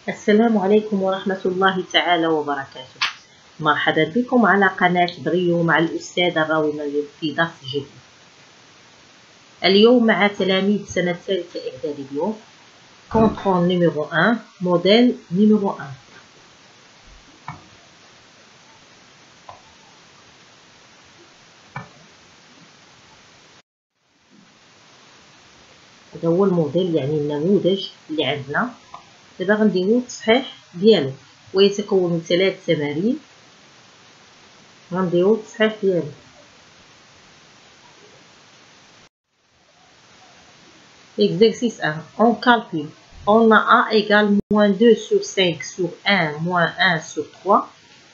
السلام عليكم ورحمة الله تعالى وبركاته. مرحبا بكم على قناة بريو مع الأستاذة راوية في درس جديد. اليوم مع تلاميذ سنة ثالثة إعدادي اليوم كونترول نيميرو 1 موديل نيميرو 1. هذا هو الموديل يعني النموذج اللي عندنا. دابا غنديرو التصحيح ديالو ويتكون من 3 تمارين. غنديرو التصحيح ديالو. Exercice 1. On calcule. On a A égale moins 2 sur 5 sur 1 moins 1 sur 3.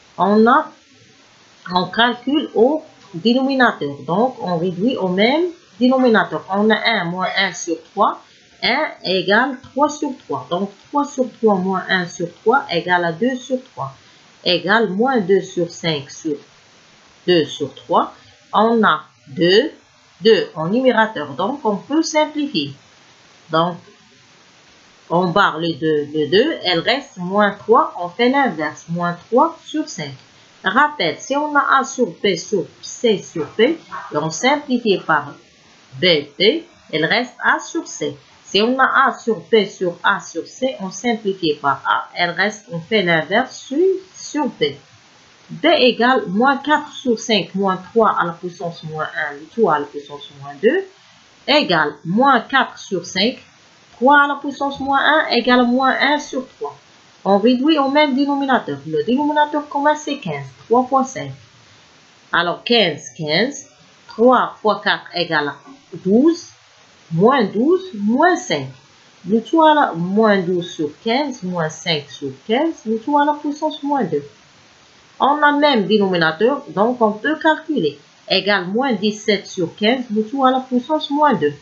On calcule au dénominateur. Donc, on réduit au même dénominateur. On a 1 moins 1 sur 3. 1 égale 3 sur 3. Donc, 3 sur 3 moins 1 sur 3 égale à 2 sur 3. Égale moins 2 sur 5 sur 2 sur 3. On a 2 en numérateur. Donc, on peut simplifier. Donc, on barre le 2, elle reste moins 3, on fait l'inverse, moins 3 sur 5. Rappel, si on a A sur B sur C sur P, on simplifie par BP, elle reste A sur C. Si on a A sur B sur A sur C, on simplifie par A, elle reste, on fait l'inverse sur B. B égale moins 4 sur 5, moins 3 à la puissance moins 1, le tout à la puissance moins 2, égale moins 4 sur 5, 3 à la puissance moins 1 égale moins 1 sur 3. On réduit au même dénominateur. Le dénominateur commun c'est 15. 3 fois 5. Alors 15, 15. 3 fois 4 égale 12. Moins 12, moins 5. Le tout à la moins 12 sur 15, moins 5 sur 15. Le tout à la puissance moins 2. On a le même dénominateur, donc on peut calculer. Égale moins 17 sur 15. Le tout à la puissance moins 2.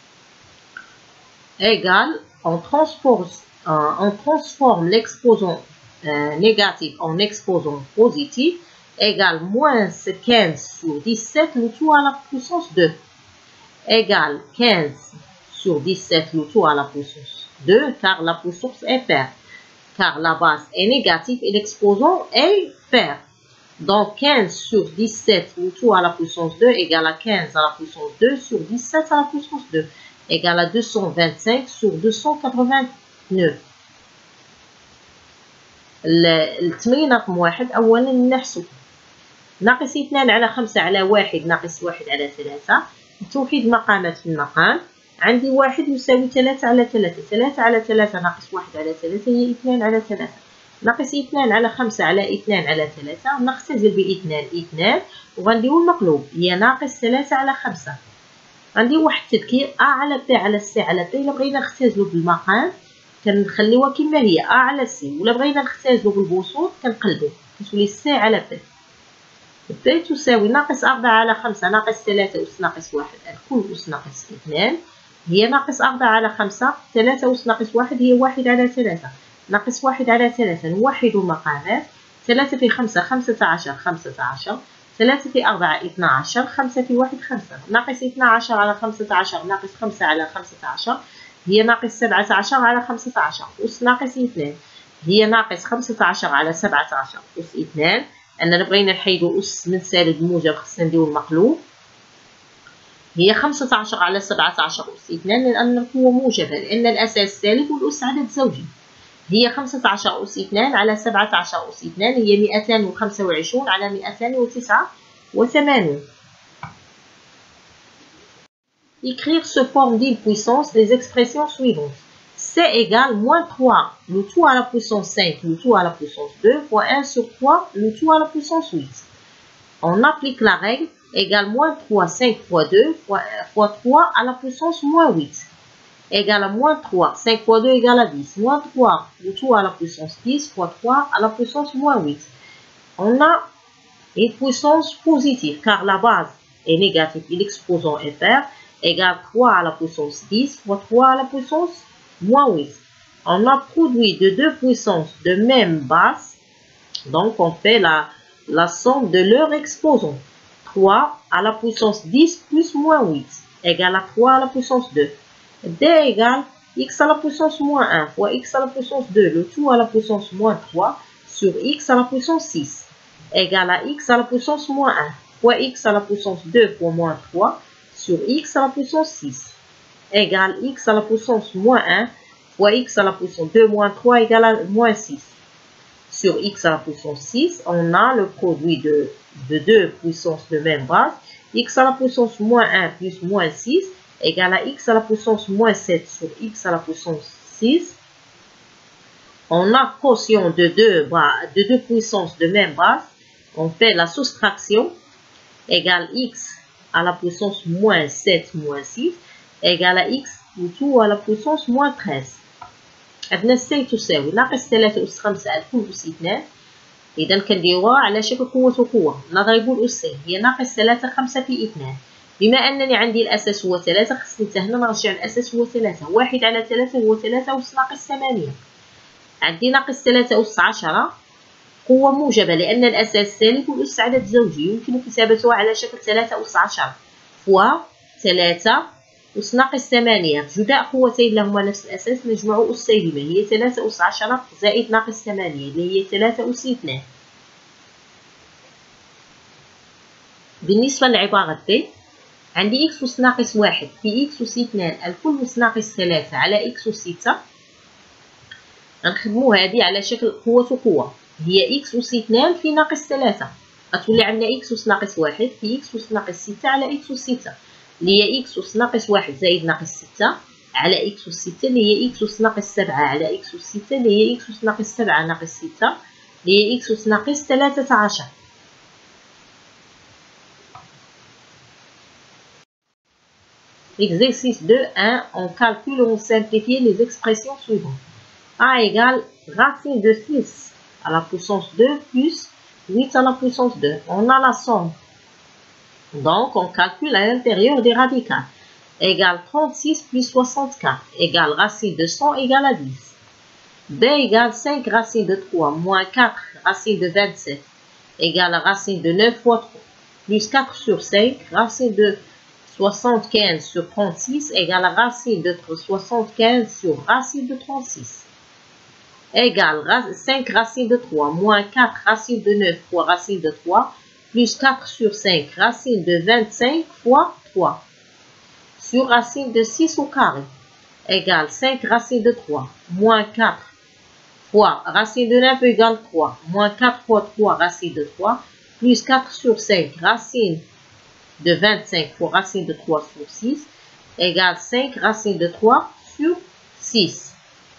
Égale, on transforme l'exposant négatif en exposant positif, égale moins 15 sur 17, le tout à la puissance 2, égale 15 sur 17, le tout à la puissance 2, car la puissance est paire, car la base est négative et l'exposant est paire. Donc 15 sur 17, le tout à la puissance 2, égale à 15 à la puissance 2 sur 17 à la puissance 2. égale à 225 sur 289. التمرين رقم 1 أولا نحسب ناقص 2 على 5 على 1 ناقص 1 على 3. توحيد مقامات في المقام. عندي 1 يساوي 3 على 3. 3 على 3 ناقص 1 على 3 هي 2 على 3. ناقص 2 على 5 على 2 على 3 نختزل ب 2 وغنديرو المقلوب هي ناقص 3 على 5. عندي واحد التذكير A على B على C على B. إلا بغينا نختزلو بالمقام كنخليوها كما هي A على C، ولا بغينا نختزلو بالبسوط كنقلبو كتولي C على B. B تساوي ناقص 4 على 5 ناقص 3 أس ناقص 1 الكل أس ناقص 2 هي ناقص 4 على 5 3 أس ناقص 1 هي 1 على 3 ناقص 1 على 3. نوحدو المقامات. 3 في 5 15 15 3 في 4 12 5 في 1 5 ناقص 12 على 15 ناقص 5 على 15 هي ناقص 17 على 15 أس ناقص 2 هي ناقص 15 على 17 أس 2. أننا بغينا نحيدو أس من سالب موجب خصنا نديرو المقلوب. هي 15 على 17 أس 2 لأن القوة موجبة لأن الأساس سالب والأس عدد زوجي. هي 15 أس 2 على 17 أس 2 هي 225 على 289. Écrire sous forme d'une puissance les expressions suivantes. C égale moins 3, le tout à la puissance 5, le tout à la puissance 2, fois 1 sur 3, le tout à la puissance 8. On applique la règle égale moins 3, 5 fois 2, fois 3 à la puissance moins 8. Égale à moins 3, 5 fois 2 égale à 10, moins 3, le tout à la puissance 10, fois 3 à la puissance moins 8. On a une puissance positive, car la base est négative et l'exposant est pair, égale 3 à la puissance 10, fois 3 à la puissance moins 8. On a produit de deux puissances de même base, donc on fait la somme de leur exposant. 3 à la puissance 10 plus moins 8, égale à 3 à la puissance 2. D égale x à la puissance moins 1 fois x à la puissance 2, le tout à la puissance moins 3, sur x à la puissance 6, égale à x à la puissance moins 1 fois x à la puissance 2 fois moins 3, sur x à la puissance 6, égale x à la puissance moins 1 fois x à la puissance 2 moins 3 égale à moins 6. Sur x à la puissance 6, on a le produit de deux puissances de même base. X à la puissance moins 1 plus moins 6 égale à x à la puissance moins 7 sur x à la puissance 6. On a quotient de deux puissances de même base. On fait la soustraction égale x à la puissance moins 7 moins 6 égale à x tout à la puissance moins 13. عندنا السي تساوي ناقص 3 أس 5 على كل أس 2. إذا كنديروها على شكل قوة وقوة. نضرب الأس هي ناقص 3 5 في 2. بما أنني عندي الأساس هو 3 خصني حتى هنا نرجع الأساس هو 3. 1 على 3 هو 3 أس ناقص 8. عندي ناقص 3 أس 10 قوة موجبة لأن الأساس سالب والأس عدد زوجي. يمكن كتابتها على شكل 3 أس 10 فوا 3 أس ناقص 8 جداء قوتين لهما نفس الأساس نجمع أس سالبة هي 3 أس 10 زائد ناقص 8 اللي هي 3 أس 2. بالنسبة للعبارة ب عندي إكس أس ناقص 1 في إكس أس 2 الكل أس ناقص 3 على إكس أس 6. غنخدمو هادي على شكل قوة وقوة هي إكس أس 2 في ناقص 3 غتولي عندنا إكس أس ناقص 1 في إكس أس ناقص 6 على إكس أس 6 اللي هي إكس أس ناقص 1 زائد ناقص 6 على إكس أس 6 اللي هي إكس أس ناقص 7 على إكس أس 6 اللي هي إكس أس ناقص 7 ناقص 6 اللي هي إكس أس ناقص 13. Exercice 2.1, on calcule ou on simplifie les expressions suivantes. A égale racine de 6 à la puissance 2 plus 8 à la puissance 2. On a la somme. Donc, on calcule à l'intérieur des radicales. Égale 36 plus 64 égale racine de 100 égale à 10. B égale 5 racine de 3 moins 4 racine de 27 égale racine de 9 fois 3 plus 4 sur 5 racine de 75 sur 36 égale racine de 75 sur racine de 36 égale 5 racine de 3 moins 4 racine de 9 fois racine de 3 plus 4 sur 5 racine de 25 fois 3 sur racine de 6 au carré égale 5 racine de 3 moins 4 fois racine de 9 égale 3 moins 4 fois 3 racine de 3 plus 4 sur 5 racine de 25 fois racine de 3 sur 6 égale 5 racine de 3 sur 6.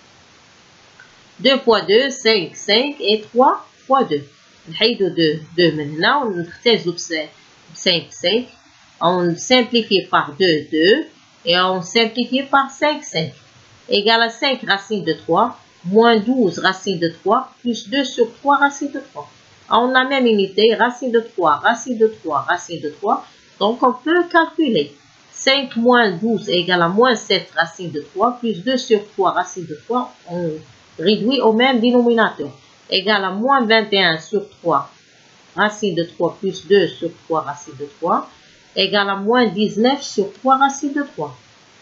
2 fois 2 5 5 et 3 fois 2. نحيدو 2 من هنا ونختزلو ب 5 5. On simplifie par 2 2 et on simplifie par 5 5 égale à 5 racine de 3 moins 12 racine de 3 plus 2 sur 3 racine de 3. On a même unité racine de 3 racine de 3 racine de 3. Donc on peut calculer 5 moins 12 égale à moins 7 racine de 3 plus 2 sur 3 racine de 3. On réduit au même dénominateur égale à moins 21 sur 3 racine de 3 plus 2 sur 3 racine de 3 égale à moins 19 sur 3 racine de 3.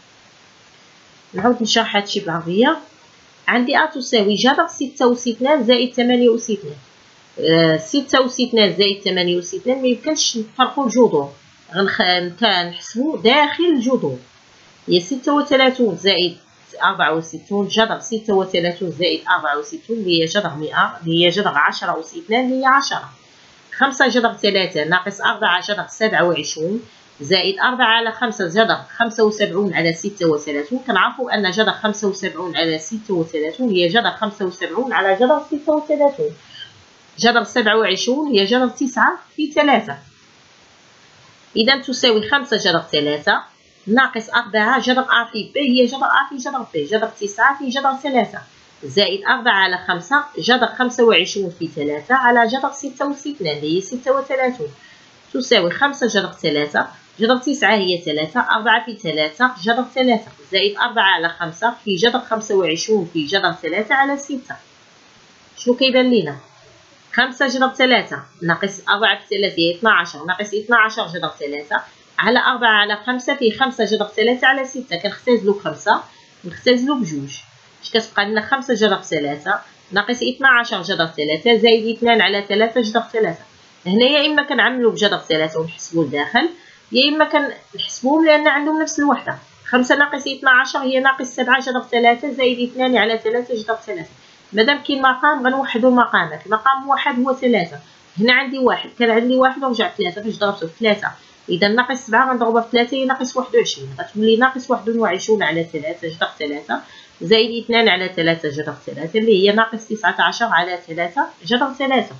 نعود نشرح هادشي بالعربية. عندي A تساوي جذر 6 أس 2 زائد 8 أس 2. 6 أس 2 زائد 8 أس 2 ميمكنش نفرقو الجذور نحسبو داخل الجذور. هي 36 زائد 64 جذر 36 زائد 64 اللي هي جذر 100 اللي هي جذر 10 أس 2 اللي هي 10. 5 جذر 3 ناقص 4 جذر 27 زائد 4 على 5 جذر 75 على 36. كنعرفوا أن جذر 75 على 36 هي جذر 75 على جذر 36. جذر 27 هي جذر 9 في 3. إذا تساوي 5 جذر 3 ناقص 4 جذر A في B هي جذر A في جذر B جذر 9 في جذر 3 زائد 4 على 5 جذر 25 في 3 على جذر 66 اللي هي 36 تساوي 5 جذر 3 جذر 9 هي 3 4 في 3 جذر 3 زائد 4 على 5 في جذر 25 في جذر 3 على 6. شنو كيبان لينا؟ 5 جذر 3 ناقص 4 في 3 هي 12 ناقص 12 جذر 3 على 4 على 5 في 5 جذر 3 على 6. كنختزلو 5 نختزلو بجوج. اش كتبقى لنا 5 جذر 3 ناقص 12 جذر 3 زائد 2 على 3 جذر 3. هنا يا اما كنعملو بجذر 3 ونحسبو لداخل، يا اما كنحسبوهم لان عندهم نفس الوحده. 5 ناقص 12 هي ناقص 7 جذر 3 زائد 2 على 3 جذر 3. مادام كاين مقام غنوحدو المقامات. المقام واحد هو 3. هنا عندي واحد، كان عندي واحد ورجع 3 فاش ضربته في 3. اذا ناقص 7 غنضربها في 3 هي ناقص 21، غتولي ناقص 21 على 3 جذر 3 زائد 2 على 3 جذر 3 اللي هي ناقص 19 على 3 جذر 3.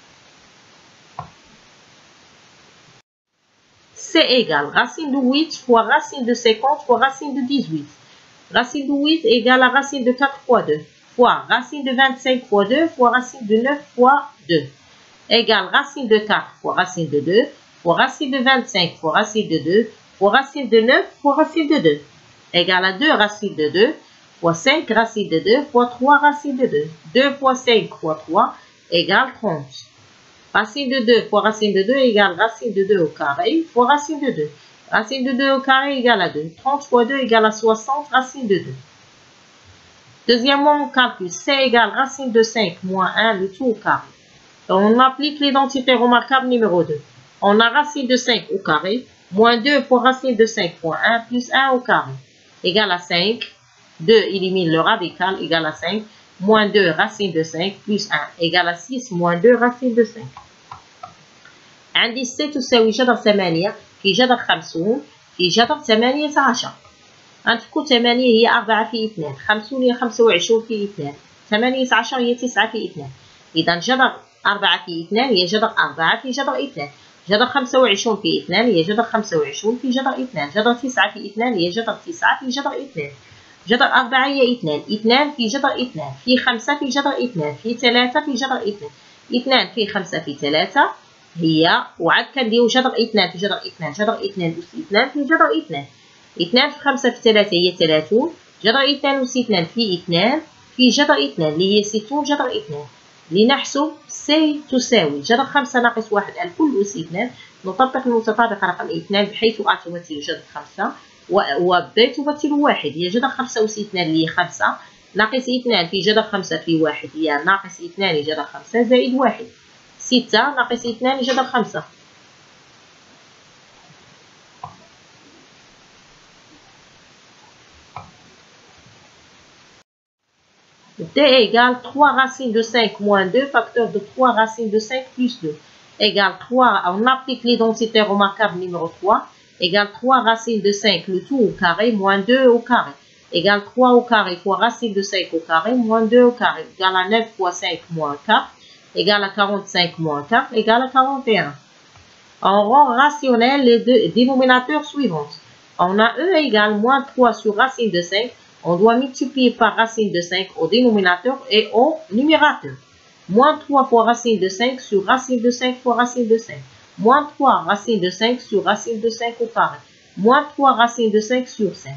C'est égal racine de 8 fois racine de 50 fois racine de 18. Racine de 8 égale à racine de 4 fois 2 fois racine de 25 fois 2 fois racine de 9 fois 2 égale racine de 4 fois racine de 2 fois racine de 25 fois racine de 2 fois racine de 9 fois racine de 2 égale à 2 racine de 2 fois 5 racine de 2 fois 3 racine de 2. 2 fois 5 fois 3 égale 30. Racine de 2 fois racine de 2 égale racine de 2 au carré fois racine de 2. Racine de 2 au carré égale à 2. 30 fois 2 égale à 60 racine de 2. Deuxièmement, on calcule C égale racine de 5 moins 1 le tout au carré. On applique l'identité remarquable numéro 2. On a racine de 5 au carré moins 2 fois racine de 5 fois 1 plus 1 au carré égale à 5. 2 élimine le radical égale à 5. Moins 2 racine de 5 plus 1 égale à 6 moins 2 racine de 5. عندي 6 تساوي جذر 8 في جذر 50 في جذر 18. غنفكو 8 هي 4 في 2، 50 هي 25 في 2، 18 هي 9 في 2. إذا جذر 4 في 2 هي جذر 4 في جذر 2. جذر 25 في 2 هي جذر 25 في جذر 2. جذر 9 في 2 هي جذر 9 في جذر 2. جذر 4 هي 2. 2 في جذر 2 في 5 في جذر 2 في 3 في جذر 2. 2 في 5 في 3 هي وعاد كنديرو جذر 2 في جذر 2 جذر 2 أس 2 في جذر 2. 2 في 5 في 3 هي 30. جذر 2 أس 2 في 2 في جذر 2 اللي هي 60 جذر 2. لنحسب سي تساوي جذر 5 ناقص 1 الكل أس 2. نطبق المتطابق رقم 2 بحيث أ تمثل جذر 5 وب تمثل 1 هي جذر 5 أس 2 اللي هي 5 ناقص 2 في جذر 5 في 1 هي ناقص 2 جذر 5 زائد 1. 6 ناقص 2 جذر 5. D égale 3 racines de 5 moins 2 facteur de 3 racines de 5 plus 2 égale 3, on applique l'identité remarquable numéro 3, égale 3 racines de 5 le tout au carré moins 2 au carré égale 3 au carré fois racine de 5 au carré moins 2 au carré égale à 9 fois 5 moins 4 égale à 45 moins 4 égale à 41. On rend rationnel les deux dénominateurs suivants. On a E égale moins 3 sur racine de 5. On doit multiplier par racine de 5 au dénominateur et au numérateur. Moins 3 fois racine de 5 sur racine de 5 fois racine de 5. Moins 3 racine de 5 sur racine de 5 au carré. Moins 3 racine de 5 sur 5.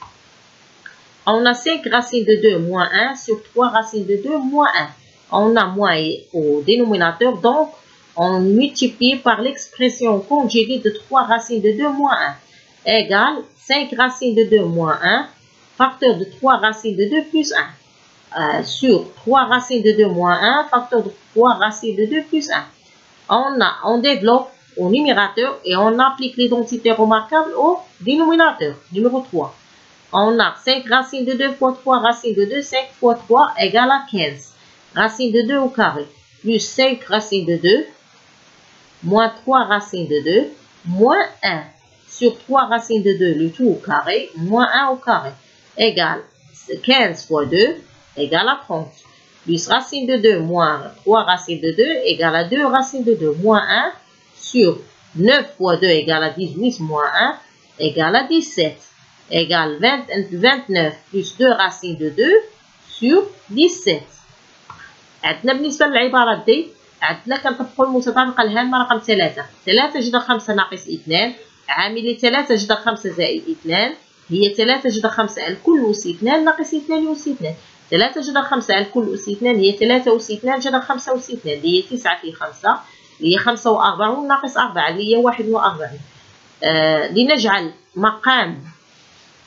On a 5 racines de 2 moins 1 sur 3 racines de 2 moins 1. On a moins au dénominateur, donc on multiplie par l'expression conjuguée de 3 racines de 2 moins 1 égale 5 racines de 2 moins 1 facteur de 3 racines de 2 plus 1 sur 3 racines de 2 moins 1 facteur de 3 racines de 2 plus 1. On développe au numérateur et on applique l'identité remarquable au dénominateur, numéro 3. On a 5 racines de 2 fois 3 racines de 2, 5 fois 3 égale à 15. Racine de 2 au carré, plus 5 racines de 2, moins 3 racines de 2, moins 1 sur 3 racines de 2, le tout au carré, moins 1 au carré, égale 15 fois 2, égale à 30. Plus racine de 2 moins 3 racines de 2, égale à 2 racines de 2, moins 1 sur 9 fois 2 égale à 18, moins 1, égale à 17, égale 29 plus 2 racines de 2 sur 17. عندنا بالنسبة للعبارات دي عندنا كنطبقوا المتطابقة الهامة رقم 3. 3 جذر 5 ناقص 2 عامل 3 جذر 5 زائد 2 هي 3 جذر 5 الكل أس 2 ناقص 2 أس 2. 3 جذر 5 الكل أس 2 هي 3 أس 2 جذر 5 أس 2 اللي هي 9 في 5 اللي هي 45 ناقص 4 اللي هي 41. لنجعل مقام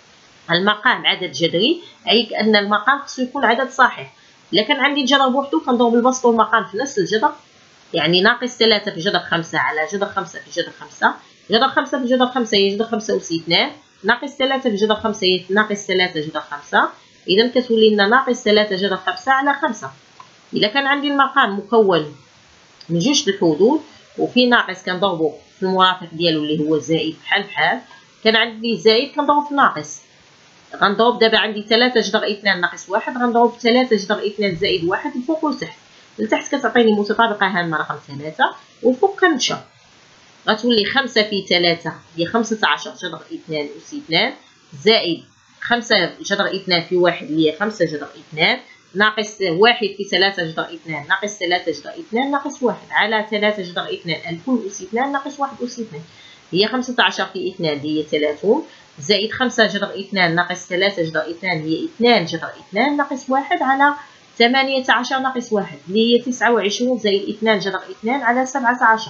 المقام عدد جذري، أي كأن المقام خصو يكون عدد صحيح. إلا كان عندي الجذر بوحدو كنضرب البسط والمقام في نفس الجذر، يعني ناقص 3 في جذر 5 على جذر 5 في جذر 5، جذر 5 في جذر 5 هي جذر 5 أس 2، ناقص 3 في جذر 5 هي ناقص 3 جذر 5، إذا كتولي لنا ناقص 3 جذر 5 على 5. إلا كان عندي المقام مكون من جوج الحدود وفي ناقص كنضربو في المرافق ديالو اللي هو زائد بحال، كان عندي زائد كنضرب في ناقص. غنضرب دابا عندي 3 جذر 2 ناقص 1، غنضرب في 3 جذر 2 زائد 1 الفوق والتحت. التحت كتعطيني متطابقة هامة رقم 3، والفوق كنمشى. غتولي 5 في 3 هي 15 جذر 2 أس 2 زائد 5 جذر 2 في 1 اللي هي 5 جذر 2 ناقص 1 في 3 جذر 2 ناقص 3 جذر 2 ناقص 1 على 3 جذر 2 الكل أس 2 ناقص 1 أس 2 هي 15 في 2 هي 30 زائد 5 جذر 2 ناقص 3 جذر 2 هي 2 جذر 2 ناقص 1 على 18 ناقص 1 اللي هي 29 زائد 2 جذر 2 على 17.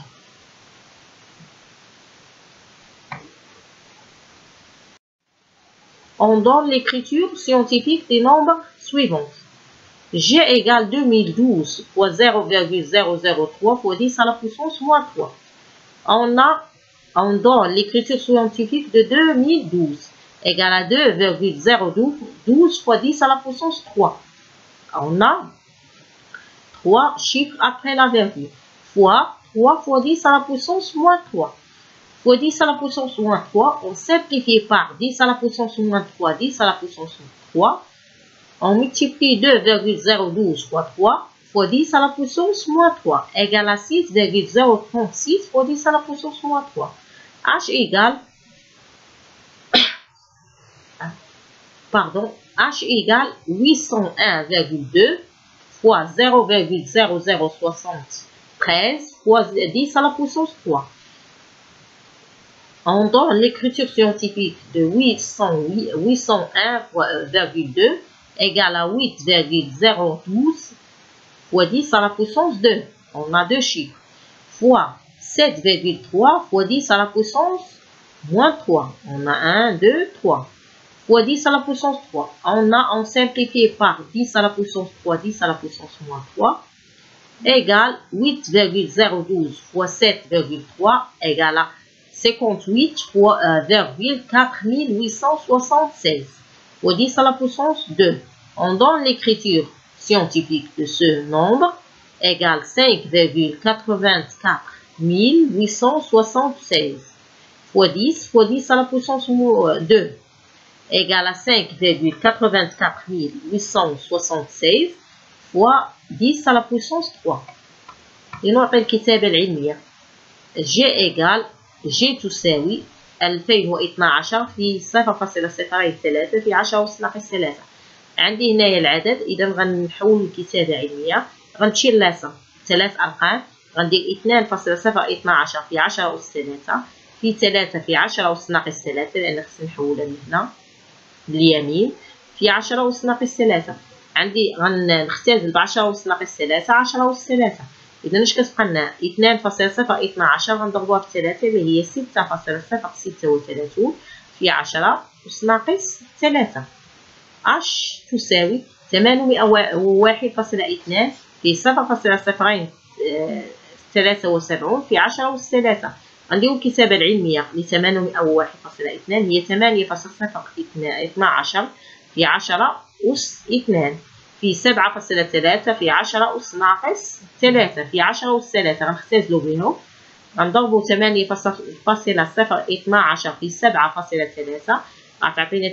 On donne l'écriture scientifique des nombres suivants. G égale 2012 fois 0,003 fois 10 à la puissance moins 3. On donne l'écriture scientifique de 2012 égale à 2,012 fois 10 à la puissance 3. On a 3 chiffres après la virgule fois 3 fois 10 à la puissance moins 3. Fois 10 à la puissance moins 3, on simplifie par 10 à la puissance moins 3, 10 à la puissance moins 3. On multiplie 2,012 fois 3 fois 10 à la puissance moins 3 égale à 6,036 fois 10 à la puissance moins 3. H égale H égale 801,2 fois 0,0073 fois 10 à la puissance 3. On donne l'écriture scientifique de 801,2 égale à 8,012 fois 10 à la puissance 2. On a deux chiffres. Fois 7,3 fois 10 à la puissance moins 3. On a 1, 2, 3. Fois 10 à la puissance 3. On simplifié par 10 à la puissance 3, 10 à la puissance moins 3. Égale 8,012 fois 7,3 égale à 58 fois 4876 fois 10 à la puissance 2. On donne l'écriture scientifique de ce nombre égale 5,84 876 fois 10 à la puissance 2 égale à 5,84 876 fois 10 à la puissance 3. لنعطي الكتابة العلمية G égale G تساوي 2012 في 0.03 في 10 أس ناقص 3. عندي هنايا العدد، إذا غنحول الكتابة علمية، غنشيل لاصة 3 أرقام، غندير 2.012 في 10 أس 3 في 3 في 10 أس ناقص 3 لأن خصني نحولها لهنا لليمين في 10 أس ناقص 3. عندي غنختزل ب 10 أس ناقص 3 10 أس 3. إذا اش كتبقى لنا 2.012 غنضربوها في 3 اللي هي 6.036 في 10 أس ناقص 3. اش تساوي 801.2 في 0.073 في 10 أس 3. غنديرو الكتابة العلمية ل 801.2 هي 8.012 في 10 أس 2 في 7.3 في 10 أس ناقص 3 في 10 أس 3. غنختزلو بينهم، غنضربو 8.012 في 7.3 غتعطينا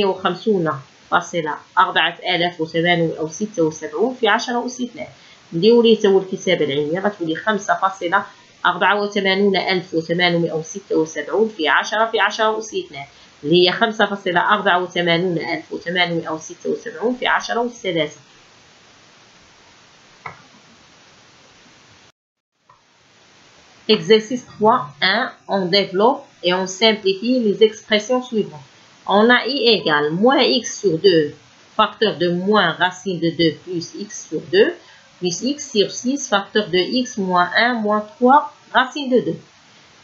58,4876 في 10 أس 2. نديرو ليه تاهو الكتابة العلمية غتولي 5,84,876 في 10 في 10 أس 2 اللي هي 5,84,876 في 10 أس 3. Exercice 3.1. On développe et on simplifie les expressions suivantes. On a I égale moins x sur 2 facteur de moins racine de 2 plus x sur 2 plus x sur 6 facteur de x moins 1 moins 3 racine de 2.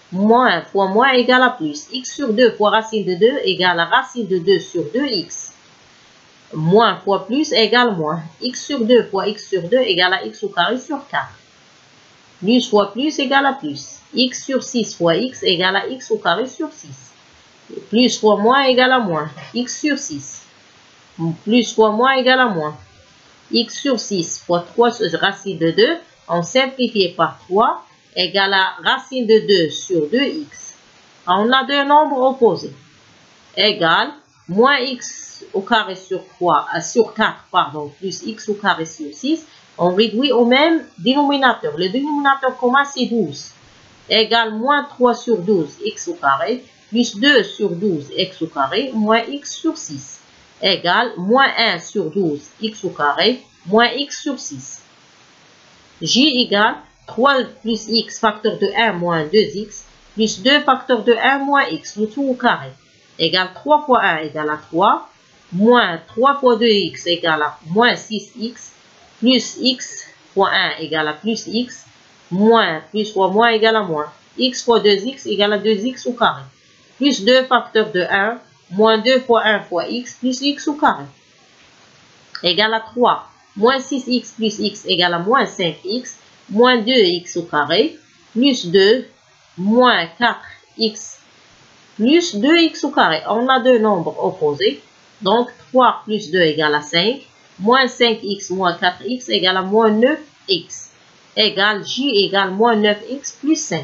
Moins fois moins égale à plus. X sur 2 fois racine de 2 égale à racine de 2 sur 2x. Moins fois plus égale moins. X sur 2 fois x sur 2 égale à x au carré sur 4. Plus fois plus égale à plus. X sur 6 fois x égale à x au carré sur 6. Plus fois moins égale à moins. X sur 6. Plus fois moins égale à moins. X sur 6 fois 3 racine de 2. On simplifie par 3 égale à racine de 2 sur 2x. On a deux nombres opposés. Égale moins x au carré sur 4, pardon, plus x au carré sur 6. On réduit au même dénominateur. Le dénominateur commun, c'est 12. Égale moins 3 sur 12, x au carré, plus 2 sur 12, x au carré, moins x sur 6. Égale moins 1 sur 12, x au carré, moins x sur 6. J égale 3 plus x facteur de 1 moins 2x, plus 2 facteur de 1 moins x, le tout au carré. Égale 3 fois 1 égale à 3, moins 3 fois 2x égale à moins 6x, plus x fois 1 égale à plus x, moins plus fois moins égale à moins. X fois 2x égale à 2x au carré. Plus 2 facteur de 1, moins 2 fois 1 fois x, plus x au carré. Égale à 3. Moins 6x plus x égale à moins 5x, moins 2x au carré, plus 2, moins 4x, plus 2x au carré. On a deux nombres opposés. Donc 3 plus 2 égale à 5. Moins 5x moins 4x égale à moins 9x. Égale j égale moins 9x plus 5.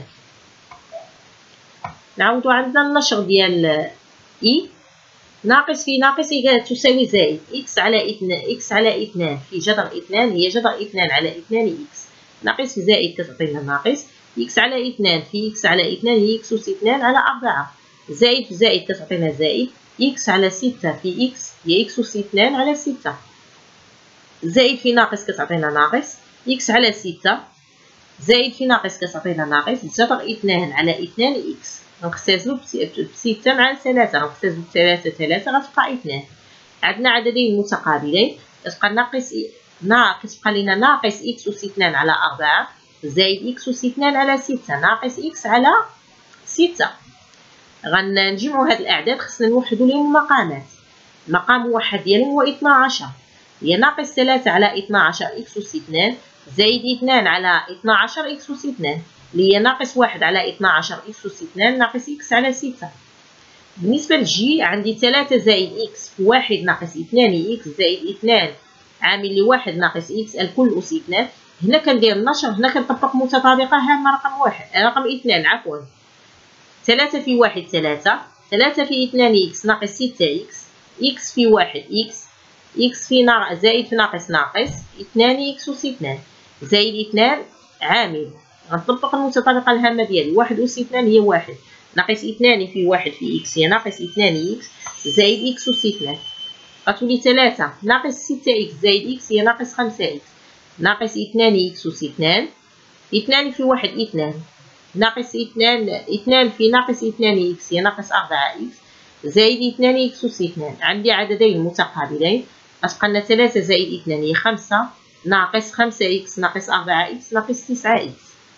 نعاودو عندنا النشر ديال i ناقص في ناقص تساوي زائد x على 2 في جذر 2 هي جذر 2 على 2 x ناقص في زائد كتعطينا ناقص x على 2 في x على 2 هي x أس 2 على 4 زائد في زائد كتعطينا زائد x على 6 في x هي x أس 2 على 6 زائد في ناقص كتعطينا ناقص x على 6 زائد في ناقص كتعطينا ناقص جذر 2 على 2 x نقسمو بستة مع 3 نقسمو ب3 غتبقى 2 عندنا عددين متقابلين كتبقى كتبقى لينا ناقص x أس 2 على 4 زائد x أس 2 على 6 ناقص x على 6 غنجمعو هاد الأعداد خصنا نوحدو ليهم المقامات المقام واحد ديالهم هو 12 هي ناقص 3 على 12 x أس 2 زائد 2 على 12 x أس 2 اللي هي ناقص 1 على 12 x أس 2 ناقص x على 6 بالنسبة لجي عندي 3 زائد x في 1 ناقص 2 x زائد 2 عامل لي 1 ناقص x الكل أس 2 هنا كندير النشر هنا كنطبق متطابقة هامة رقم 2 عفوا 3 في 1 3 في 2 x ناقص 6 x في 1 x في زائد في ناقص 2 x أس 2 زائد 2 عامل غنطبق المتطابقة الهامة ديالي 1 أس 2 هي 1 ناقص 2 في 1 في x هي ناقص 2 x زائد x أس 2 غتولي 3 ناقص 6 x زائد x هي ناقص 5 x ناقص 2 x أس 2 2 في 1 2 ناقص 2 في ناقص 2 x هي ناقص 4 x زائد 2 x أس 2 عندي عددين متقابلين غتبقى لنا 3 زائد 2 هي 5 ناقص 5 x ناقص 4 x ناقص 9 x.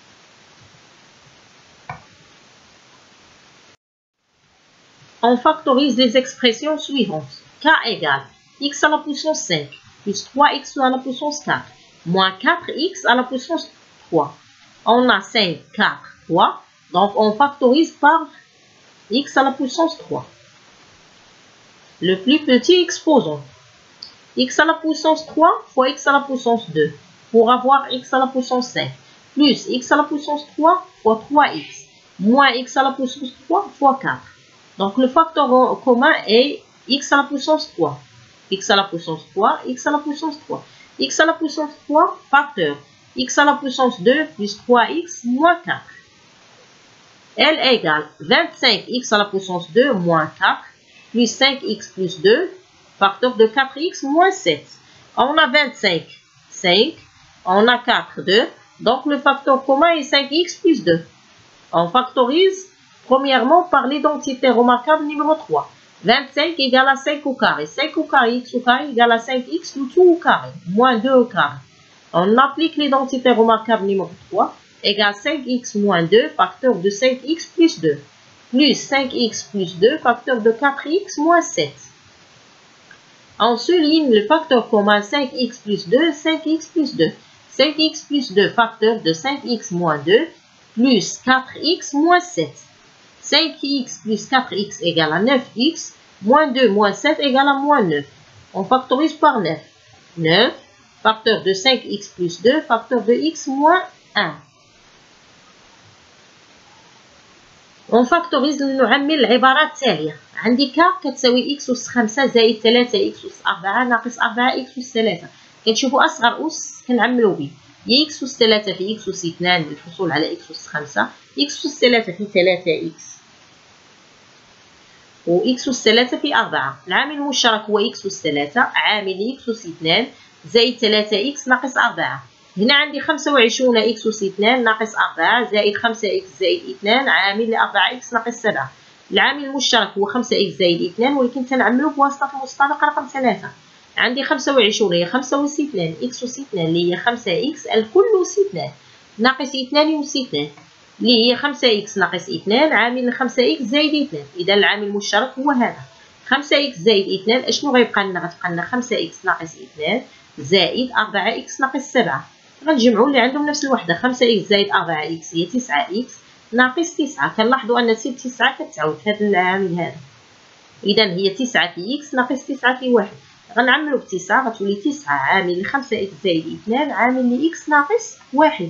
On factorise les expressions suivantes. K égale x à la puissance 5 plus 3x à la puissance 4 moins 4x à la puissance 3. On a 5, 4, 3. Donc on factorise par x à la puissance 3. Le plus petit exposant. X à la puissance 3 fois x à la puissance 2 pour avoir x à la puissance 5 plus x à la puissance 3 fois 3x moins x à la puissance 3 fois 4. Donc le facteur commun est x à la puissance 3. X à la puissance 3, x à la puissance 3. X à la puissance 3, facteur. X à la puissance 2 plus 3x moins 4. Elle égale 25x à la puissance 2 moins 4 plus 5x plus 2, facteur de 4x moins 7. On a 25, 5. On a 4, 2. Donc le facteur commun est 5x plus 2. On factorise premièrement par l'identité remarquable numéro 3. 25 égale à 5 au carré. 5 au carré, x au carré égale à 5x, le tout au carré. Moins 2 au carré. On applique l'identité remarquable numéro 3. égale 5x moins 2 facteur de 5x plus 2 plus 5x plus 2 facteur de 4x moins 7. On souligne le facteur commun 5x plus 2, 5x plus 2. 5x plus 2 facteur de 5x moins 2 plus 4x moins 7. 5x plus 4x égale à 9x, moins 2 moins 7 égale à moins 9. On factorise par 9. 9 facteur de 5x plus 2 facteur de x moins 1. On factorise نعمل العبارة التالية. عندي ك كتساوي x أس 5 زائد 3 x أس 4 ناقص 4 x أس 3. كنشوفوا أصغر أس كنعملو به. يا x أس 3 في x أس 2 للحصول على x أس 5. x أس 3 في 3x و x أس 3 في 4. العامل المشترك هو x أس 3 عامل x أس 2 زائد 3x ناقص 4. هنا عندي 25 x أس 2 ناقص 4 زائد 5x زائد 2 عامل ل 4x ناقص 7. العامل المشترك هو 5x زائد 2 ولكن تنعملو بواسطة المصطلح رقم 3. عندي 25 هي 5 أس 2 x أس 2 اللي هي 5x الكل أس 2 ناقص 2 أس 2 اللي هي 5x ناقص 2 عامل 5x زائد 2. إذا العامل المشترك هو هذا 5x زائد 2. أشنو غيبقى لنا؟ غتبقى لنا 5x ناقص 2 زائد 4x ناقص 7. غنجمعوا اللي عندهم نفس الوحده. 5x زائد 4x هي 9x ناقص 9. كنلاحظوا ان سير 9 كتعاود في هذا العامل هذا. اذا هي 9 في x ناقص 9 في 1. غنعملوا ب 9 غتولي 9 عامل ل 5x زائد 2 عامل ل x ناقص 1.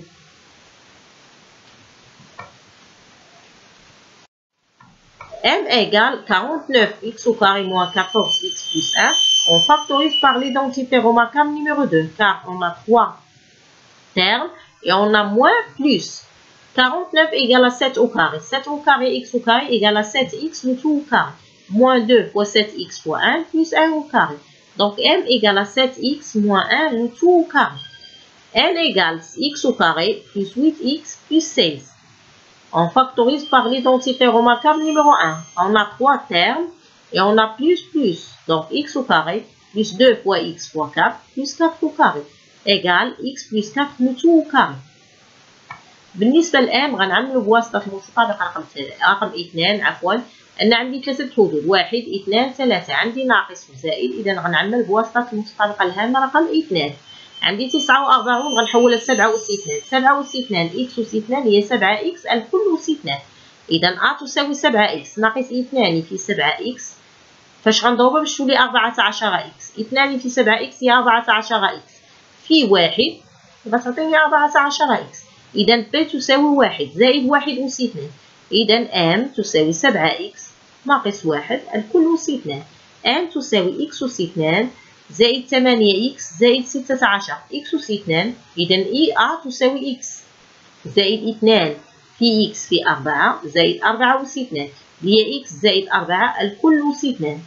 m égale 49x au carré moins 14x plus 1. On factorise par l'identité remarquable numéro 2 car on a 3 termes et on a moins plus. 49 égale à 7 au carré. 7 au carré x au carré égale à 7x le tout au carré. Moins 2 fois 7x fois 1 plus 1 au carré. Donc m égale à 7x moins 1 le tout au carré. n égale x au carré plus 8x plus 16. On factorise par l'identité remarquable numéro 1. On a 3 termes et on a plus. Donc x au carré plus 2 fois x fois 4 plus 4 au carré égale x plus 4 le tout au carré. بالنسبة للام غنعملو بواسطة المتطابق رقم 2 عفوا أن عندي 3 حدود 1 2 3. عندي ناقص وزائد إذا غنعمل بواسطة المتطابقة الهامة رقم 2. عندي 49 غنحولها ل 7 أس 2. 7 أس 2 x أس 2 هي 7x الكل أس 2. إذا أ تساوي 7x ناقص 2 في 7x. فاش غنضربها باش تولي 14x. 2 في 7x هي 14x في 1 غتعطيني 14x. إذا ب تساوي 1 زائد 1 أس 2. إذا م تساوي 7x ناقص 1 الكل أس 2. م تساوي x أس 2 زائد 8x زائد 16 x أس 2. إذا إي أ تساوي x زائد 2 في x في 4 زائد 4 أس 2 اللي هي x زائد 4 الكل أس 2.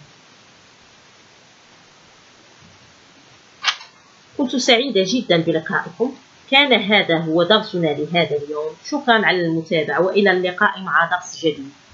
كنت سعيدة جدا بلقائكم. كان هذا هو درسنا لهذا اليوم. شكرا على المتابعة وإلى اللقاء مع درس جديد.